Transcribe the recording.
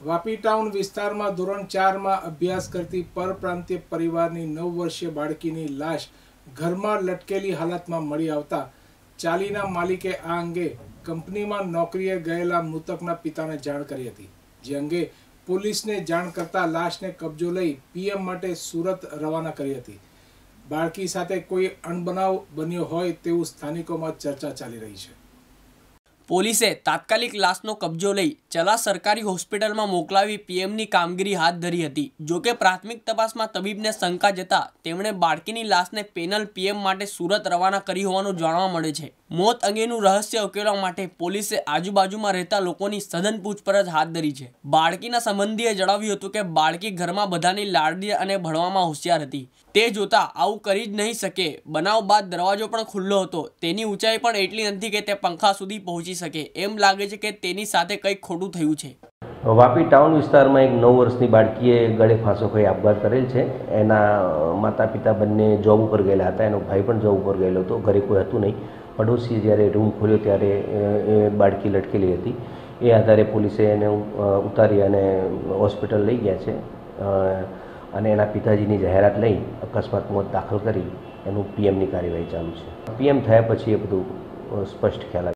Vapi town વિસ્તારમાં ધોરણ 4માં અભ્યાસ કરતી પરપ્રાંતીય પરિવારની 9 વર્ષીય બાળકીની લાશ ઘરમાં લટકેલી હાલતમાં મળી આવતા ચાલીના માલિકે આ અંગે કંપનીમાં નોકરીએ ગયેલા મૃતકના પિતાને જાણ કરી હતી, જે અંગે પોલીસને જાણ કરતા લાશને કબજો લઈ પીએમ માટે સુરત રવાના કરી હતી। બાળકી સાથે કોઈ અણબનાવ બન્યો હોય તેવું સ્થાનિકોમાં ચર્ચા ચાલી રહી છે। પોલીસે તાત્કાલિક લાશનો કબજો લઈ ચલા સરકારી હોસ્પિટલમાં મોકલાવી પીએમની કામગીરી હાથ ધરી હતી। જોકે પ્રાથમિક તપાસમાં તબીબને શંકા જતા તેમણે બાળકીની લાશને પેનલ પીએમ માટે સુરત રવાના કરી હોવાનું જાણવા મળે છે। મોત અંગેનું રહસ્ય ઉકેલવા માટે પોલીસે આજુબાજુમાં રહેતા લોકોની સઘન પૂછપરછ હાથ ધરી છે। બાળકીના સંબંધીએ જણાવ્યું હતું કે બાળકી ઘરમાં બધાની લાડલી અને ભણવામાં હોશિયાર હતી। તે જોતા આવું કરી જ નહીં શકે। બનાવ બાદ દરવાજો પણ ખુલ્લો હતો, તેની ઊંચાઈ પણ એટલી નથી કે તે પંખા સુધી પહોંચી શકે। એમ લાગે છે કે તેની સાથે કંઈક ખોટું થયું છે। વાપી ટાઉન વિસ્તારમાં એક 9 વર્ષની બાળકીએ ગળે ફાંસો ખાઈ આપઘાત કરેલ છે। એના માતા પિતા બંને જોબ ઉપર ગયેલા હતા, એનો ભાઈ પણ જોબ ઉપર ગયેલો હતો, ઘરે કોઈ હતું નહીં। પડોશીએ જ્યારે રૂમ ખોલ્યો ત્યારે એ બાળકી લટકેલી હતી। એ આધારે પોલીસે એને ઉતારી અને હોસ્પિટલ લઈ ગયા છે અને એના પિતાજીની જાહેરાત લઈ અકસ્માત મોત દાખલ કરી એનું પીએમની કાર્યવાહી ચાલુ છે। પીએમ થયા પછી એ બધું સ્પષ્ટ ખ્યાલ આવે।